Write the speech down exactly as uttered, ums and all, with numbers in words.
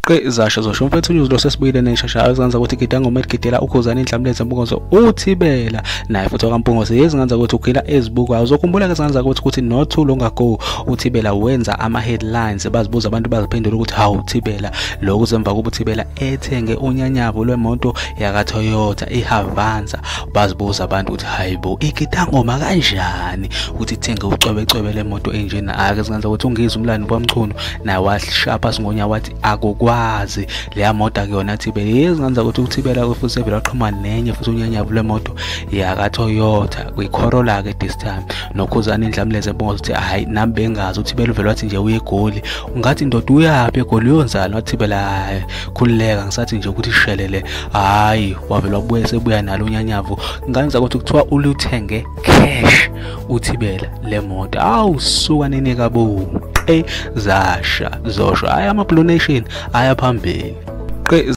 Zasho zosho mfethu news lo sesibuyile neshashayo ezenza ukuthi gida ngoma eligidela ukhuzani inhlamleze mbongozo uthibela naye futhi okampungose yezinganza ukuthi ugila ezibukwayo uzokhumbula ke zenza ukuthi ukuthi not too long ago uthibela wenza ama headlines bazibuza abantu baziphendula ukuthi hawu Thibela lokho zemva kuba uthibela ethenge unyanyavu lwemonto yaka Toyota iHavanza bazibuza abantu ukuthi hayibo igida ngoma kanjani ukuthi ithenge ucwebecwebe lemoto enjena ake zinganza ukuthi ungizwe umlando kwamchunu naye washapa singonya wathi akukwazi leya moto akuyona Thibela yezinganza ukuthi uthibela kufuthi sevela aqhuma nenye futhi unyanyavu lwemoto yaka Toyota kwiCorolla ke this time nokhuzani indlamleze mbongozo ukuthi hayi nami bengazi uthibela uvela wathi nje uye eGoli ungathi indoda uyapi eGoli uyonzana wathibela khulileka ngisathi nje ukuthi shelele hayi wavela wabuye sebuya nalo unyanyavu nganza ukuthi kuthiwa uluthenge cash uthibela lemoto awusuka nini kabu eh zasha zosho aya ama blue nation aya phambili.